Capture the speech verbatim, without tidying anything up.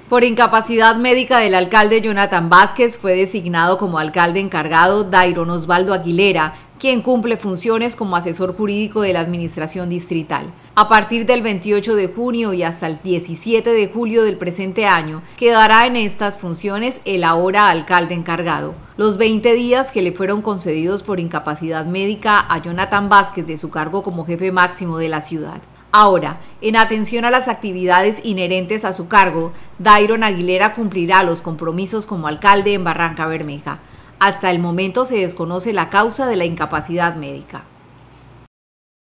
Por incapacidad médica del alcalde Jonathan Vázquez, fue designado como alcalde encargado Dairon Osvaldo Aguilera, quien cumple funciones como asesor jurídico de la administración distrital. A partir del veintiocho de junio y hasta el diecisiete de julio del presente año, quedará en estas funciones el ahora alcalde encargado. Los veinte días que le fueron concedidos por incapacidad médica a Jonathan Vázquez de su cargo como jefe máximo de la ciudad. Ahora, en atención a las actividades inherentes a su cargo, Dairon Aguilera cumplirá los compromisos como alcalde en Barrancabermeja. Hasta el momento se desconoce la causa de la incapacidad médica.